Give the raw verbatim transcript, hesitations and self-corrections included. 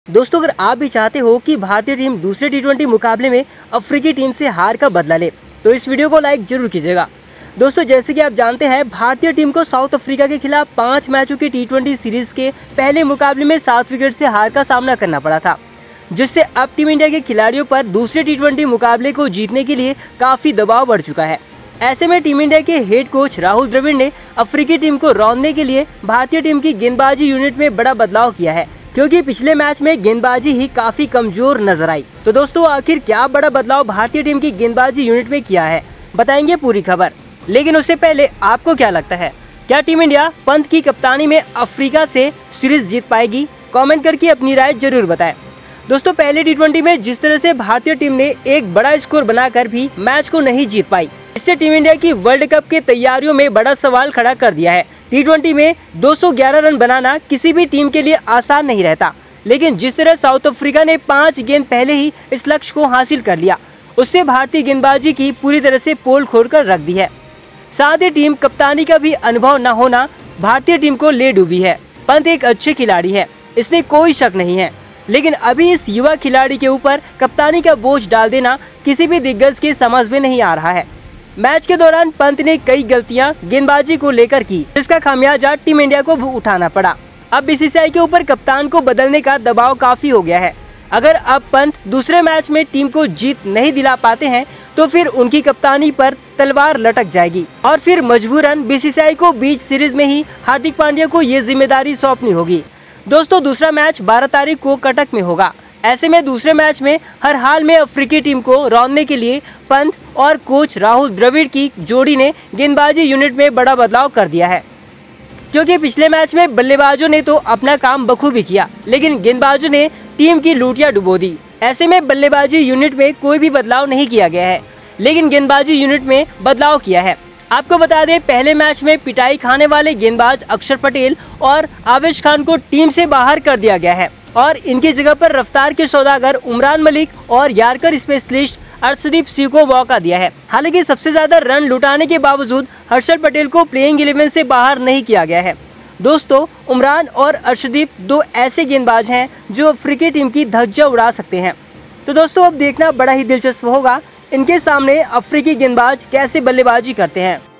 दोस्तों, अगर आप भी चाहते हो कि भारतीय टीम दूसरे टी ट्वेंटी मुकाबले में अफ्रीकी टीम से हार का बदला ले, तो इस वीडियो को लाइक जरूर कीजिएगा। दोस्तों, जैसे कि आप जानते हैं, भारतीय टीम को साउथ अफ्रीका के खिलाफ पांच मैचों की टी ट्वेंटी सीरीज के पहले मुकाबले में सात विकेट से हार का सामना करना पड़ा था, जिससे अब टीम इंडिया के खिलाड़ियों पर दूसरे टी ट्वेंटी मुकाबले को जीतने के लिए काफी दबाव बढ़ चुका है। ऐसे में टीम इंडिया के हेड कोच राहुल द्रविड़ ने अफ्रीकी टीम को रौंदने के लिए भारतीय टीम की गेंदबाजी यूनिट में बड़ा बदलाव किया है, क्योंकि पिछले मैच में गेंदबाजी ही काफी कमजोर नजर आई। तो दोस्तों, आखिर क्या बड़ा बदलाव भारतीय टीम की गेंदबाजी यूनिट में किया है, बताएंगे पूरी खबर। लेकिन उससे पहले आपको क्या लगता है, क्या टीम इंडिया पंत की कप्तानी में अफ्रीका से सीरीज जीत पाएगी? कमेंट करके अपनी राय जरूर बताएं। दोस्तों, पहले टी ट्वेंटी में जिस तरह से भारतीय टीम ने एक बड़ा स्कोर बनाकर भी मैच को नहीं जीत पाई, इससे टीम इंडिया की वर्ल्ड कप की तैयारियों में बड़ा सवाल खड़ा कर दिया है। टी ट्वेंटी में दो सौ ग्यारह रन बनाना किसी भी टीम के लिए आसान नहीं रहता, लेकिन जिस तरह साउथ अफ्रीका ने पांच गेंद पहले ही इस लक्ष्य को हासिल कर लिया, उससे भारतीय गेंदबाजी की पूरी तरह से पोल खोलकर रख दी है। साथ ही टीम कप्तानी का भी अनुभव न होना भारतीय टीम को ले डूबी है। पंत एक अच्छे खिलाड़ी है, इसमें कोई शक नहीं है, लेकिन अभी इस युवा खिलाड़ी के ऊपर कप्तानी का बोझ डाल देना किसी भी दिग्गज के समझ में नहीं आ रहा है। मैच के दौरान पंत ने कई गलतियां गेंदबाजी को लेकर की, जिसका खामियाजा टीम इंडिया को उठाना पड़ा। अब बी सी सी आई के ऊपर कप्तान को बदलने का दबाव काफी हो गया है। अगर अब पंत दूसरे मैच में टीम को जीत नहीं दिला पाते हैं, तो फिर उनकी कप्तानी पर तलवार लटक जाएगी और फिर मजबूरन बी सी सी आई को बीच सीरीज में ही हार्दिक पांड्या को ये जिम्मेदारी सौंपनी होगी। दोस्तों, दूसरा मैच बारह तारीख को कटक में होगा। ऐसे में दूसरे मैच में हर हाल में अफ्रीकी टीम को रौंदने के लिए पंत और कोच राहुल द्रविड़ की जोड़ी ने गेंदबाजी यूनिट में बड़ा बदलाव कर दिया है, क्योंकि पिछले मैच में बल्लेबाजों ने तो अपना काम बखूबी किया, लेकिन गेंदबाजों ने टीम की लूटियां डुबो दी। ऐसे में बल्लेबाजी यूनिट में कोई भी बदलाव नहीं किया गया है, लेकिन गेंदबाजी यूनिट में बदलाव किया है। आपको बता दें, पहले मैच में पिटाई खाने वाले गेंदबाज अक्षर पटेल और आवेश खान को टीम से बाहर कर दिया गया है और इनकी जगह पर रफ्तार के सौदागर उमरान मलिक और यार्कर स्पेशलिस्ट अर्शदीप सिंह को मौका दिया है। हालांकि सबसे ज्यादा रन लुटाने के बावजूद हर्षल पटेल को प्लेइंग इलेवन से बाहर नहीं किया गया है। दोस्तों, उमरान और अर्शदीप दो ऐसे गेंदबाज हैं जो अफ्रीकी टीम की धज्जियां उड़ा सकते हैं। तो दोस्तों, अब देखना बड़ा ही दिलचस्प होगा, इनके सामने अफ्रीकी गेंदबाज कैसे बल्लेबाजी करते हैं।